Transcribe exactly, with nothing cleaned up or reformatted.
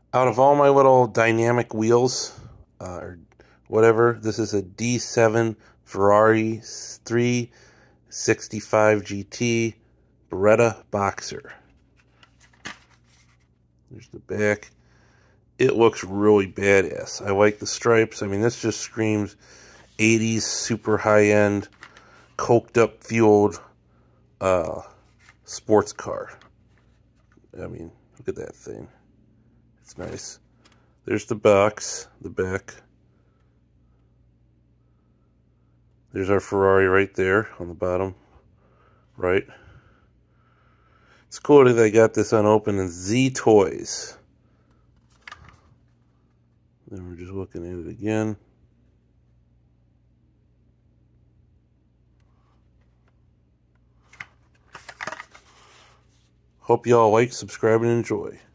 Out of all my little dynamic wheels, uh, or whatever, this is a D seven Ferrari three sixty-five G T Beretta Boxer. There's the back. It looks really badass. I like the stripes. I mean, this just screams eighties super high-end, coked-up fueled uh, sports car. I mean, look at that thing. It's nice. There's the box, the back. There's our Ferrari right there on the bottom right. It's cool that they got this unopened in Zee Toys. Then we're just looking at it again. Hope y'all like, subscribe, and enjoy.